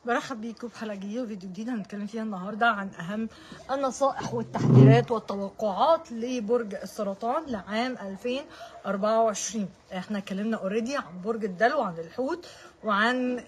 برحب بيكم بحلقة جديدة وفيديو جديد هنتكلم فيها النهاردة عن أهم النصائح والتحذيرات والتوقعات لبرج السرطان لعام 2024. احنا اتكلمنا اوريدي عن برج الدلو وعن الحوت وعن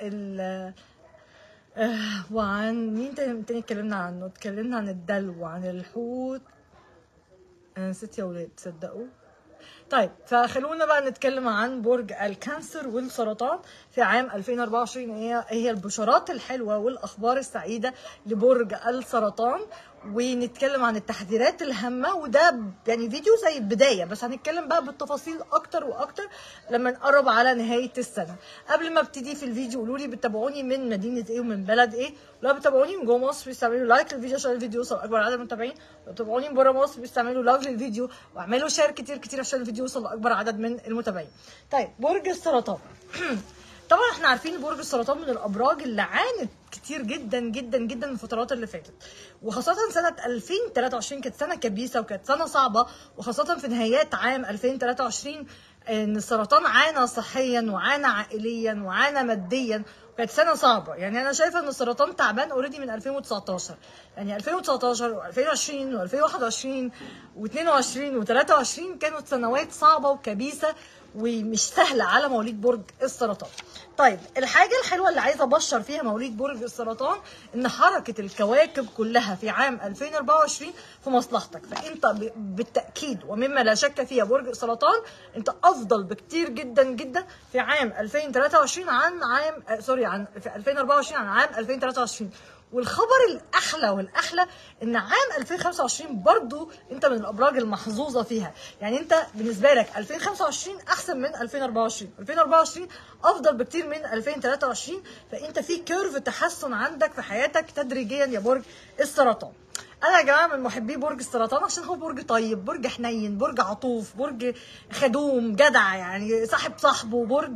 وعن مين تاني اتكلمنا عنه. اتكلمنا عن الدلو وعن الحوت. انا نسيت يا ولاد تصدقوا. طيب فخلونا بقى نتكلم عن برج الكانسر والسرطان في عام 2024. هي البشارات الحلوة والأخبار السعيدة لبرج السرطان، ونتكلم عن التحذيرات الهامة. وده يعني فيديو زي البداية، بس هنتكلم بقى بالتفاصيل أكتر وأكتر لما نقرب على نهاية السنة. قبل ما ابتدي في الفيديو قولوا لي بتتابعوني من مدينة ايه ومن بلد ايه. لو بتتابعوني من جوه مصر بيستعملوا لايك للفيديو عشان الفيديو يوصل أكبر عدد من المتابعين. لو بتتابعوني من بره مصر بيستعملوا لايك للفيديو واعملوا شير كتير كتير عشان الفيديو يوصل لأكبر عدد من المتابعين. طيب برج السرطان طبعا احنا عارفين برج السرطان من الابراج اللي عانت كتير جدا جدا جدا من الفترات اللي فاتت، وخاصه سنه 2023 كانت سنه كبيسه وكانت سنه صعبه، وخاصه في نهايات عام 2023 ان السرطان عانى صحيا وعانى عائليا وعانى ماديا، كانت سنه صعبه. يعني انا شايفه ان السرطان تعبان اوريدي من 2019، يعني 2019 و2020 و2021 و22 و23 كانت سنوات صعبه وكبيسه ومش سهله على مواليد برج السرطان. طيب الحاجه الحلوه اللي عايزه ابشر فيها مواليد برج السرطان ان حركه الكواكب كلها في عام 2024 في مصلحتك، فانت بالتاكيد ومما لا شك فيه برج السرطان انت افضل بكتير جدا جدا في عام 2023 عن عام عن في 2024 عن عام 2023. والخبر الاحلى والاحلى ان عام 2025 برضو انت من الابراج المحظوظه فيها. يعني انت بالنسبه لك 2025 احسن من 2024، 2024 افضل بكتير من 2023، فانت في كيرف تحسن عندك في حياتك تدريجيا يا برج السرطان. انا يا جماعه من محبي برج السرطان عشان هو برج طيب، برج حنين، برج عطوف، برج خدوم جدع، يعني صاحب صاحبه، برج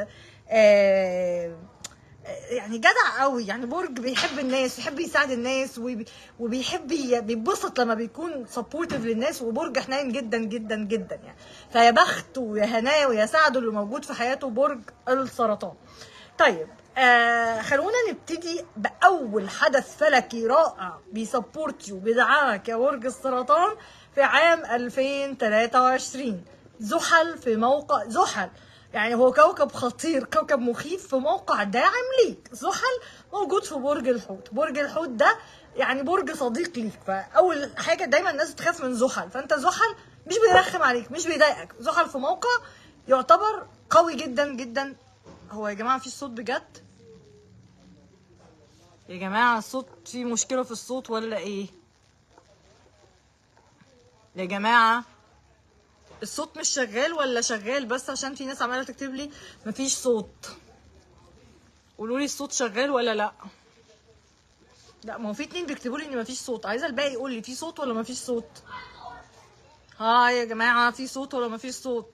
يعني جدع قوي، يعني برج بيحب الناس ويحب يساعد الناس وبيحب بيتبسط لما بيكون سبورتيف للناس، وبرج حنين جدا جدا جدا يعني. فيا بخت ويا هناه ويا سعده اللي موجود في حياته برج السرطان. طيب خلونا نبتدي بأول حدث فلكي رائع بيسبورت يو بيدعمك يا برج السرطان في عام 2023. زحل في موقع زحل، يعني هو كوكب خطير، كوكب مخيف في موقع داعم ليك. زحل موجود في برج الحوت، برج الحوت ده يعني برج صديق ليك، فأول حاجة دايما الناس بتخاف من زحل، فأنت زحل مش بيرخم عليك، مش بيضايقك. زحل في موقع يعتبر قوي جدا جدا. هو يا جماعة في صوت بجد؟ يا جماعة الصوت في مشكلة في الصوت ولا ايه؟ يا جماعة الصوت مش شغال ولا شغال؟ بس عشان في ناس عمالة تكتب لي مفيش صوت. قولوا لي الصوت شغال ولا لا؟ لا ما هو في 2 بيكتبوا لي ان مفيش صوت، عايزة الباقي يقول لي في صوت ولا مفيش صوت. ها يا جماعة في صوت ولا مفيش صوت؟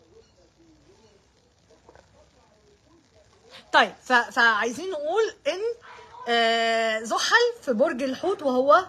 طيب فعايزين نقول ان زحل في برج الحوت، وهو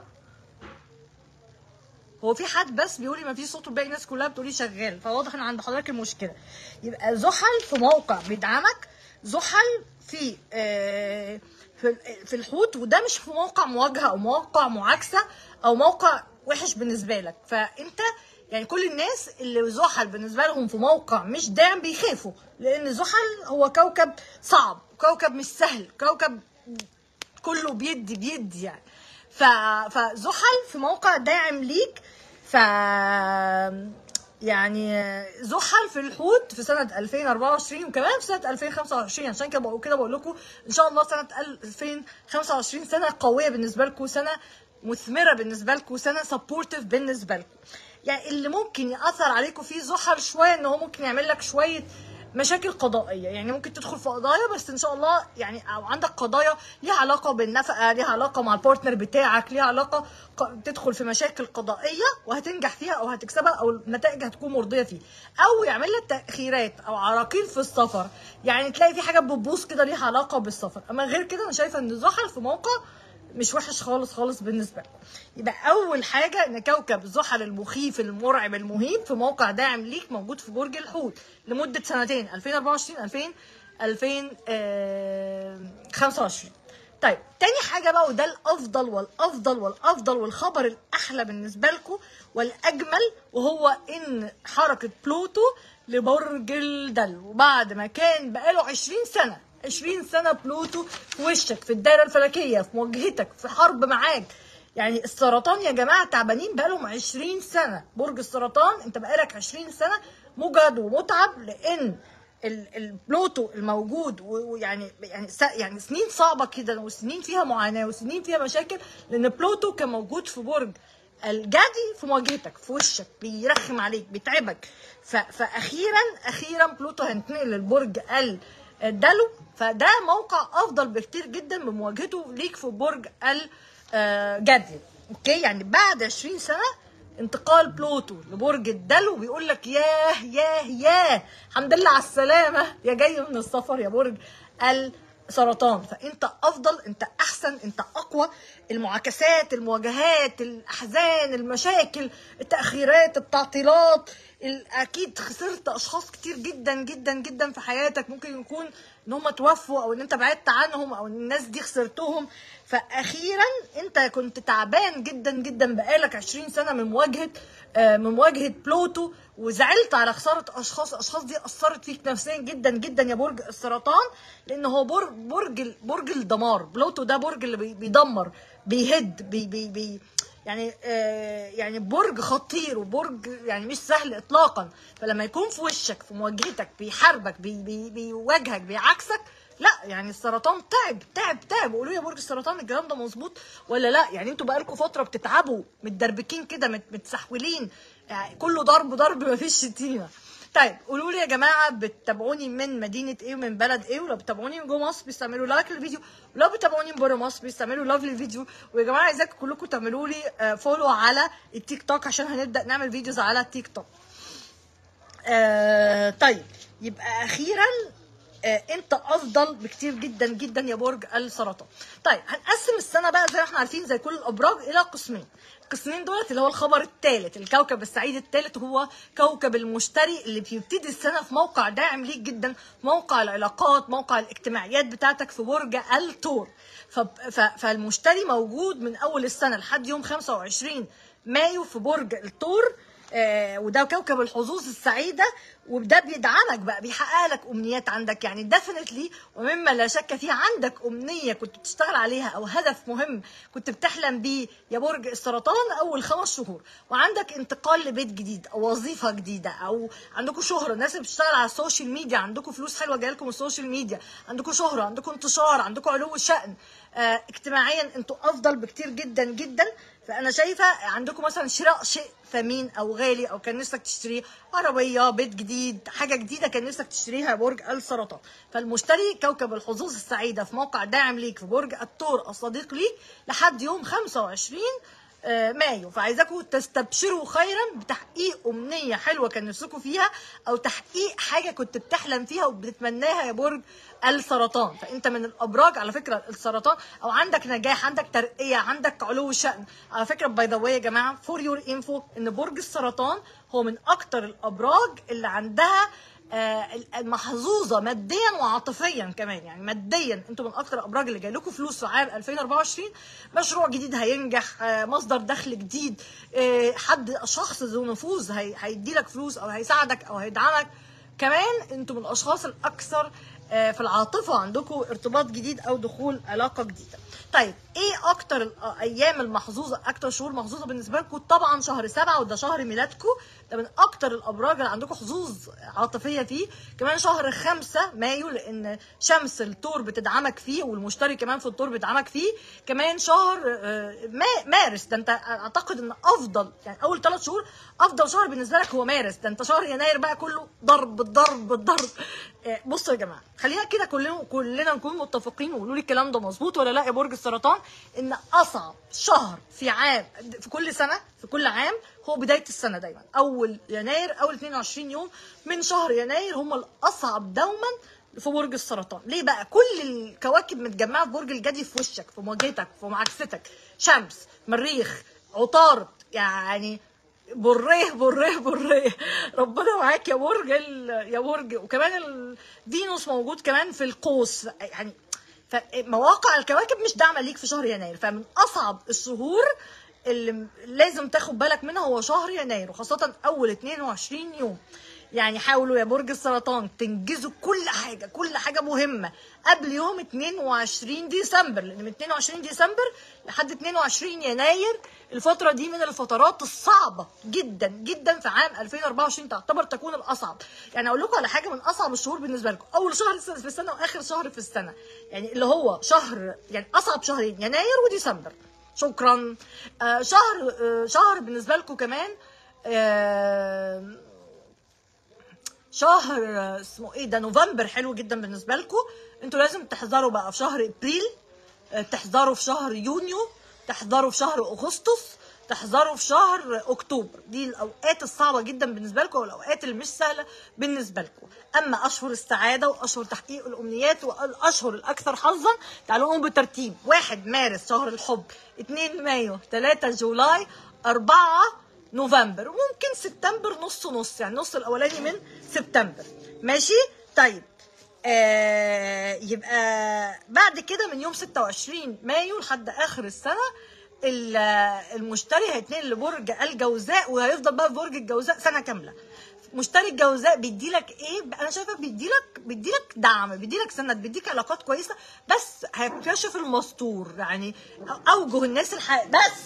في حد بس بيقول لي ما فيش صوت والباقي الناس كلها بتقولي شغال، فواضح ان عند حضرتك المشكله. يبقى زحل في موقع بيدعمك، زحل في في الحوت، وده مش في موقع مواجهه او موقع معاكسه او موقع وحش بالنسبه لك. فانت يعني كل الناس اللي زحل بالنسبه لهم في موقع مش داعم بيخافوا، لان زحل هو كوكب صعب، كوكب مش سهل، كوكب كله بيدي يعني. فزحل في موقع داعم ليك. ف يعني زحل في الحوت في سنة 2024 وكمان في سنة 2025، عشان كده بقول لكم ان شاء الله سنة 2025 سنة قوية بالنسبة لكم، سنة مثمرة بالنسبة لكم، سنة سبورتيف بالنسبة لكم. يعني اللي ممكن يأثر عليكم فيه زحل شوية ان هو ممكن يعمل لك شوية مشاكل قضائيه، يعني ممكن تدخل في قضايا، بس ان شاء الله يعني او عندك قضايا ليها علاقه بالنفقه، ليها علاقه مع البارتنر بتاعك، ليها علاقه تدخل في مشاكل قضائيه وهتنجح فيها او هتكسبها او النتائج هتكون مرضيه فيه، او يعمل لك تاخيرات او عراقيل في السفر، يعني تلاقي في حاجه بتبوظ كده ليها علاقه بالسفر. اما غير كده انا شايفه ان زحل في موقع مش وحش خالص خالص بالنسبه لكم. يبقى اول حاجه ان كوكب زحل المخيف المرعب المهيب في موقع داعم ليك موجود في برج الحوت لمده سنتين 2024 2025. طيب تاني حاجه بقى، وده الافضل والافضل والافضل والخبر الاحلى بالنسبه لكم والاجمل، وهو ان حركه بلوتو لبرج الدلو بعد ما كان بقاله 20 سنه بلوتو في وشك، في الدايره الفلكيه، في مواجهتك، في حرب معاك. يعني السرطان يا جماعه تعبانين بقالهم 20 سنه. برج السرطان انت بقالك 20 سنه مجهد ومتعب، لان البلوتو الموجود، ويعني يعني سنين صعبه كده، وسنين فيها معاناه، وسنين فيها مشاكل، لان بلوتو كان موجود في برج الجدي في مواجهتك، في وشك، بيرخم عليك، بيتعبك. فاخيرا بلوتو هينتقل للبرج الدلو، فده موقع افضل بكتير جدا بمواجهته ليك في برج الجدي. اوكي، يعني بعد 20 سنه انتقال بلوتو لبرج الدلو بيقول لك ياه ياه ياه، الحمد لله على السلامه يا جاي من السفر يا برج السرطان. فانت افضل، انت احسن، انت اقوى. المعاكسات، المواجهات، الاحزان، المشاكل، التاخيرات، التعطيلات، اكيد خسرت اشخاص كتير جدا جدا جدا في حياتك، ممكن يكون ان هم توفوا، او ان انت بعدت عنهم، او ان الناس دي خسرتهم. فاخيرا انت كنت تعبان جدا جدا بقالك 20 سنه من مواجهه بلوتو، وزعلت على خساره الاشخاص دي اثرت فيك نفسيا جدا جدا يا برج السرطان، لان هو برج الدمار. بلوتو ده برج اللي بيدمر، بيهد، يعني برج خطير، وبرج يعني مش سهل اطلاقا. فلما يكون في وشك، في مواجهتك، بيحاربك، بيواجهك، بيعكسك، لا يعني السرطان تعب. قولوا يا برج السرطان الكلام ده مظبوط ولا لا؟ يعني انتوا بقالكم فتره بتتعبوا، متدربكين كده، متسحولين، يعني كله ضرب مفيش شتيمه. طيب قولوا لي يا جماعه، بتتابعوني من مدينه ايه ومن بلد ايه؟ ولو بتتابعوني من جوه مصر بيستعملوا لايك للفيديو، ولو بتتابعوني من بره مصر بيستعملوا لاف للفيديو. ويا جماعه عايزاكم كلكم تعملوا لي فولو على التيك توك، عشان هنبدا نعمل فيديوز على التيك توك. طيب يبقى اخيرا انت افضل بكتير جدا جدا يا برج السرطان. طيب هنقسم السنه بقى زي ما احنا عارفين، زي كل الابراج، الى قسمين. القسمين دولت اللي هو الخبر الثالث، الكوكب السعيد الثالث هو كوكب المشتري، اللي بيبتدي السنه في موقع داعم ليك جدا، موقع العلاقات، موقع الاجتماعيات بتاعتك في برج الثور. فالمشتري موجود من اول السنه لحد يوم 25 مايو في برج الثور. وده كوكب الحظوظ السعيده، وده بيدعمك بقى، بيحقق لك امنيات عندك. يعني ديفينتلي ومما لا شك فيه، عندك امنيه كنت بتشتغل عليها، او هدف مهم كنت بتحلم بيه يا برج السرطان اول 5 شهور، وعندك انتقال لبيت جديد، او وظيفه جديده، او عندكم شهره. الناس اللي بتشتغل على السوشيال ميديا، عندكم فلوس حلوه جايه لكم السوشيال ميديا، عندكم شهره، عندكم انتشار، عندكم علو شأن. اجتماعيا انتوا افضل بكتير جدا جدا. فانا شايفه عندكم مثلا شراء شيء ثمين او غالي، او كان نفسك تشتريه، عربيه، بيت جديد، حاجه جديده كان نفسك تشتريها يا برج السرطان. فالمشتري كوكب الحظوظ السعيده في موقع داعم ليك في برج الثور الصديق ليك لحد يوم 25 مايو. فعايزاكم تستبشروا خيرا بتحقيق امنيه حلوه كان نفسكم فيها، او تحقيق حاجه كنت بتحلم فيها وبتتمناها يا برج السرطان. فانت من الابراج على فكره السرطان، او عندك نجاح، عندك ترقيه، عندك علو شأن. على فكره باي ذا واي يا جماعه، فور يور انفو، ان برج السرطان هو من اكتر الابراج اللي عندها المحظوظه ماديا وعاطفيا كمان. يعني ماديا انتوا من اكتر الابراج اللي جاي لكم فلوس في عام 2024، مشروع جديد هينجح، مصدر دخل جديد، شخص ذو نفوذ هيدي لك فلوس، او هيساعدك، او هيدعمك. كمان انتوا من الاشخاص الاكثر في العاطفه، عندكم ارتباط جديد او دخول علاقه جديده. طيب ايه اكتر الايام المحظوظه، اكتر شهور محظوظه بالنسبه لكم؟ طبعا شهر 7، وده شهر ميلادكم، ده من اكتر الابراج اللي عندكم حظوظ عاطفيه فيه. كمان شهر 5 مايو، لان شمس الثور بتدعمك فيه، والمشتري كمان في الثور بيدعمك فيه. كمان شهر مارس، ده انت اعتقد ان افضل، يعني اول 3 شهور افضل شهر بالنسبه لك هو مارس. ده انت شهر يناير بقى كله ضرب الضرب الضرب. بصوا يا جماعه، خلينا كده كلنا نكون متفقين، وقولوا لي الكلام ده مظبوط ولا لا يا برج السرطان، ان اصعب شهر في كل سنه، في كل عام، هو بدايه السنه. دايما اول يناير، اول 22 يوم من شهر يناير هم الاصعب دوما في برج السرطان. ليه بقى؟ كل الكواكب متجمعه في برج الجدي، في وشك، في مواجهتك، في معاكستك، شمس، مريخ، عطارد، يعني بريه ربنا معاك يا برج وكمان فينوس موجود كمان في القوس. يعني فمواقع الكواكب مش داعمه ليك في شهر يناير. فمن اصعب الشهور اللي لازم تاخد بالك منها هو شهر يناير، وخاصه اول 22 يوم. يعني حاولوا يا برج السرطان تنجزوا كل حاجه مهمه قبل يوم 22 ديسمبر، لان من 22 ديسمبر لحد 22 يناير الفتره دي من الفترات الصعبه جدا جدا في عام 2024، تعتبر تكون الاصعب. يعني اقول لكم على حاجه من اصعب الشهور بالنسبه لكم، اول شهر في السنه واخر شهر في السنه، يعني اللي هو شهر، يعني اصعب شهرين يناير وديسمبر. شكرا. شهر بالنسبه لكم كمان شهر اسمه ايه ده، نوفمبر، حلو جدا بالنسبه لكم. انتوا لازم تحذروا بقى في شهر ابريل، تحذروا في شهر يونيو، تحذروا في شهر اغسطس، تحذروا في شهر اكتوبر. دي الاوقات الصعبه جدا بالنسبه لكم والاوقات اللي مش سهله بالنسبه لكم. اما اشهر السعاده واشهر تحقيق الامنيات والاشهر الاكثر حظا، تعالوا نقوم بالترتيب. 1 مارس شهر الحب، 2 مايو، 3 جولاي، 4 نوفمبر، وممكن سبتمبر نص، يعني نص الاولاني من سبتمبر. ماشي. طيب يبقى بعد كده من يوم 26 مايو لحد اخر السنه المشتري هيتنقل لبرج الجوزاء، وهيفضل بقى في برج الجوزاء سنه كامله. مشتري الجوزاء بيديلك ايه؟ انا شايفه بيديلك دعم، بيديلك سند، بيديك علاقات كويسه، بس هيكتشف المستور، يعني اوجه الناس بس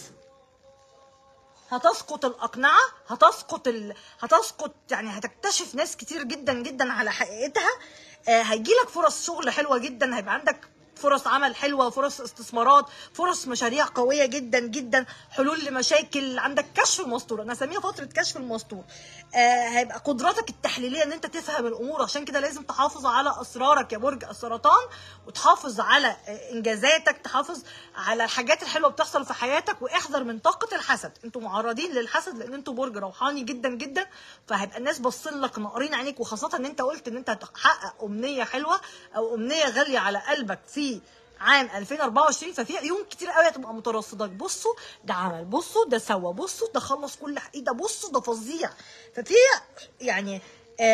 هتسقط الأقنعة، هتسقط يعني هتكتشف ناس كتير جدا جدا على حقيقتها. هيجيلك فرص شغل حلوة جدا، هيبقى عندك فرص عمل حلوة، فرص استثمارات، فرص مشاريع قوية جدا جدا، حلول لمشاكل، عندك كشف المستور. انا اسميها فترة كشف المستور. هيبقى قدراتك التحليلية ان انت تفهم الامور، عشان كده لازم تحافظ على اسرارك يا برج السرطان، وتحافظ على انجازاتك، تحافظ على الحاجات الحلوة بتحصل في حياتك، واحذر من طاقة الحسد. انتوا معرضين للحسد لان انتوا برج روحاني جدا جدا، فهيبقى الناس باصين لك ناقرين عينيك، وخاصة ان انت قلت ان انت هتحقق امنية حلوة او امنية غالية على قلبك في عام 2024، ففي عيون كتير قوي هتبقى مترصدك. بصوا ده عمل، بصوا ده سوى، بصوا ده خلص كل حقيقة، بصوا ده فظيع. ففي يعني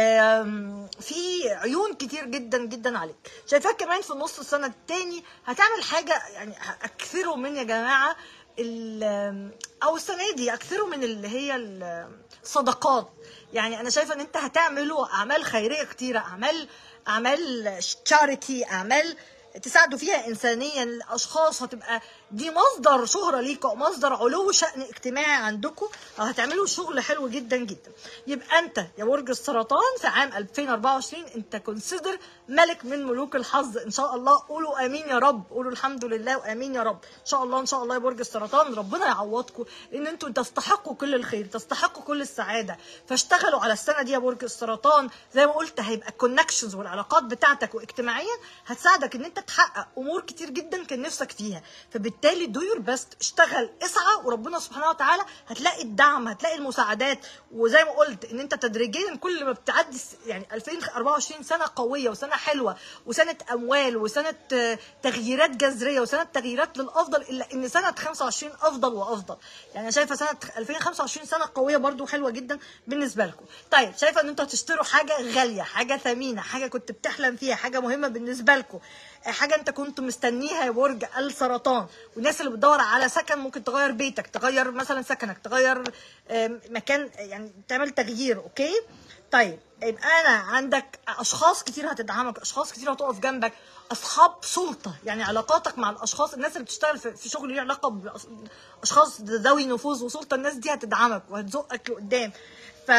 في عيون كتير جدا جدا عليك. شايفاك كمان في نص السنة التاني هتعمل حاجة، يعني اكثروا من يا جماعة او السنة دي اكثروا من اللي هي الصدقات. يعني انا شايفة ان انت هتعملوا اعمال خيرية كتيرة، اعمال تشاريتي، اعمال تساعدوا فيها انسانيا الاشخاص، هتبقى دي مصدر شهره ليكم، مصدر علو شأن اجتماعي عندكم، او هتعملوا شغل حلو جدا جدا. يبقى انت يا برج السرطان في عام 2024 انت كونسيدر ملك من ملوك الحظ ان شاء الله. قولوا امين يا رب، قولوا الحمد لله وامين يا رب. ان شاء الله ان شاء الله يا برج السرطان ربنا يعوضكم، لان انتوا تستحقوا كل الخير، تستحقوا كل السعاده. فاشتغلوا على السنه دي يا برج السرطان. زي ما قلت هيبقى الكونكشنز والعلاقات بتاعتك واجتماعيا هتساعدك ان انت تحقق امور كتير جدا كان نفسك فيها. فبالتالي دو يور بيست، اشتغل، اسعى، وربنا سبحانه وتعالى هتلاقي الدعم، هتلاقي المساعدات. وزي ما قلت ان انت تدريجيا كل ما بتعدي يعني 2024 سنه قويه وسنه حلوه وسنه اموال وسنه تغييرات جذريه وسنه تغييرات للافضل، الا ان سنه 25 افضل وافضل. يعني انا شايفه سنه 2025 سنه قويه برده حلوه جدا بالنسبه لكم. طيب شايفه ان انتوا هتشتروا حاجه غاليه، حاجه ثمينه، حاجه كنت بتحلم فيها، حاجه مهمه بالنسبه لكم، حاجه انت كنت مستنيها يا برج السرطان. والناس اللي بتدور على سكن، ممكن تغير بيتك، تغير مثلا سكنك، تغير مكان، يعني تعمل تغيير. اوكي. طيب يبقى انا عندك اشخاص كتير هتدعمك، اشخاص كتير هتقف جنبك، اصحاب سلطه، يعني علاقاتك مع الاشخاس، الناس اللي بتشتغل في شغل ليه علاقه باشخاص ذوي نفوذ وسلطه، الناس دي هتدعمك وهتزقك لقدام. ف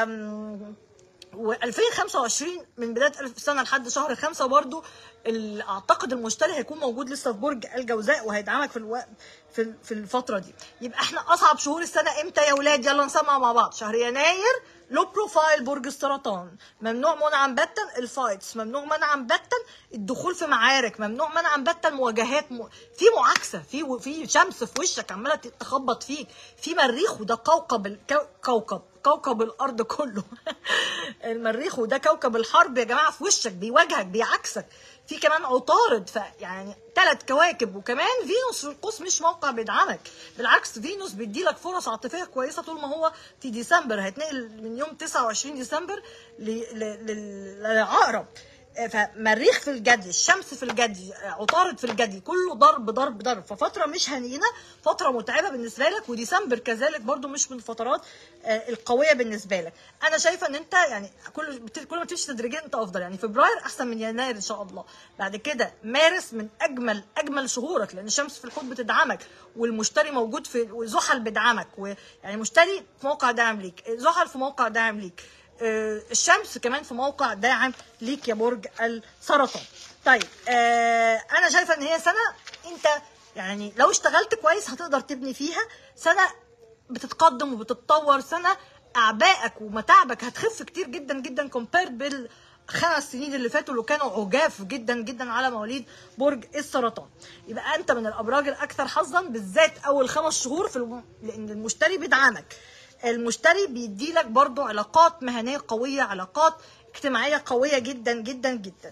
و2025 من بدايه السنه لحد شهر 5 برضو اعتقد المشتري هيكون موجود لسه في برج الجوزاء وهيدعمك في الفتره دي. يبقى احنا اصعب شهور السنه امتى يا ولاد؟ يلا نسمع مع بعض. شهر يناير لو بروفايل برج السرطان، ممنوع منعا باتا الفايتس، ممنوع منعا باتا الدخول في معارك، ممنوع منعا باتا المواجهات، في معاكسه، في شمس في وشك عماله تخبط فيك، في مريخ وده كوكب الارض كله المريخ وده كوكب الحرب يا جماعه، في وشك بيواجهك بيعكسك. في كمان عطارد، يعني 3 كواكب، وكمان فينوس في القوس مش موقع بيدعمك، بالعكس فينوس بيديلك فرص عاطفيه كويسه طول ما هو في ديسمبر. هيتنقل من يوم 29 ديسمبر للعقرب. فمريخ في الجدي، الشمس في الجدي، عطارد في الجدي، كله ضرب ضرب ضرب، ففتره مش هنينه، فتره متعبه بالنسبه لك. وديسمبر كذلك برضو مش من الفترات القويه بالنسبه لك. انا شايفه ان انت يعني كل ما تمشي تدريجيا انت افضل. يعني فبراير احسن من يناير ان شاء الله. بعد كده مارس من اجمل شهورك، لان الشمس في الحوت بتدعمك، والمشتري موجود في، وزحل بيدعمك، ويعني مشتري في موقع داعم ليك، زحل في موقع داعم ليك، الشمس كمان في موقع داعم ليك يا برج السرطان. طيب انا شايفه ان هي سنه انت يعني لو اشتغلت كويس هتقدر تبني فيها، سنه بتتقدم وبتتطور، سنه اعبائك ومتاعبك هتخف كتير جدا جدا كومبيرد بالخمس سنين اللي فاتوا اللي كانوا عجاف جدا جدا على مواليد برج السرطان. يبقى انت من الابراج الاكثر حظا، بالذات اول 5 شهور لان المشتري بيدعمك، المشتري بيدي لك برضو علاقات مهنيه قويه، علاقات اجتماعيه قويه جدا جدا جدا.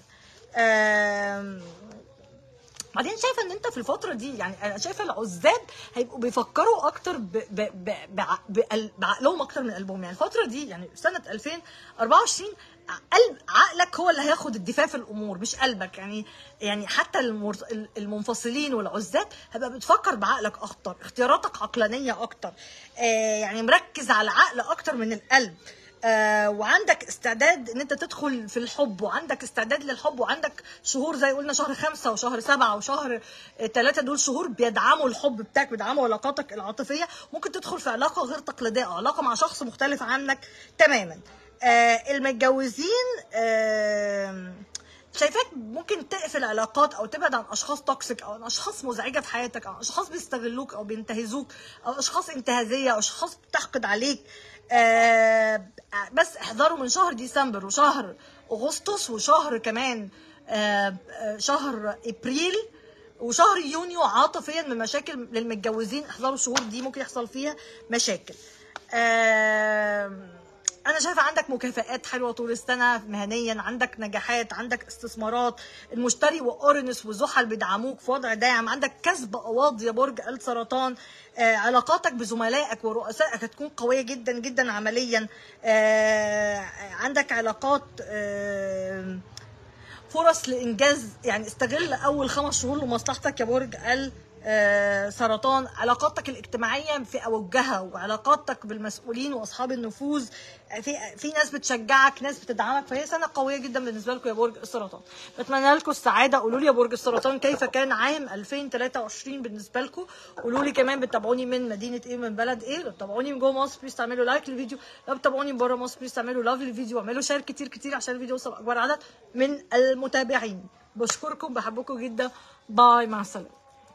بعدين شايفه ان انت في الفتره دي، يعني انا شايفه العزاب هيبقوا بيفكروا اكتر بعقلهم اكتر من قلبهم. يعني الفتره دي يعني سنه 2024 عقلك هو اللي هياخد الدفاع في الامور مش قلبك. يعني حتى المنفصلين والعزاب هيبقى بتفكر بعقلك اكتر، اختياراتك عقلانيه اكتر، يعني مركز على العقل اكتر من القلب. وعندك استعداد ان انت تدخل في الحب، وعندك استعداد للحب، وعندك شهور زي قلنا شهر 5 وشهر 7 وشهر 3، دول شهور بيدعموا الحب بتاعك، بيدعموا علاقاتك العاطفيه. ممكن تدخل في علاقه غير تقليديه، علاقه مع شخص مختلف عنك تماما. المتجوزين شايفاك ممكن تقفل علاقات او تبعد عن اشخاص توكسيك، او عن اشخاص مزعجه في حياتك، او اشخاص بيستغلوك او بينتهزوك، او اشخاص انتهازيه، او اشخاص بتحقد عليك. بس احذروا من شهر ديسمبر وشهر اغسطس وشهر كمان شهر ابريل وشهر يونيو عاطفيا من مشاكل للمتجوزين. احذروا الشهور دي ممكن يحصل فيها مشاكل. انا شايفه عندك مكافآت حلوه طول السنه مهنيا، عندك نجاحات، عندك استثمارات، المشتري واورانوس وزحل بيدعموك في وضع داعم، عندك كسب قواض يا برج السرطان. علاقاتك بزملائك ورؤسائك هتكون قويه جدا جدا عمليا. عندك علاقات، فرص لانجاز. يعني استغل اول 5 شهور لمصلحتك يا برج سرطان. علاقاتك الاجتماعيه في اوجها، وعلاقاتك بالمسؤولين واصحاب النفوذ، في ناس بتشجعك، ناس بتدعمك، فهي سنه قويه جدا بالنسبه لكم يا برج السرطان. بتمنى لكم السعاده. قولوا لي يا برج السرطان كيف كان عام 2023 بالنسبه لكم. قولوا لي كمان بتتابعوني من مدينه ايه، من بلد ايه. لو بتتابعوني من جوه مصر بليز تعملوا لايك للفيديو، لو بتتابعوني من بره مصر بليز تعملوا لاف للفيديو، واعملوا شير كتير كتير عشان الفيديو يوصل اكبر عدد من المتابعين. بشكركم، بحبكم جدا. باي، مع السلامه.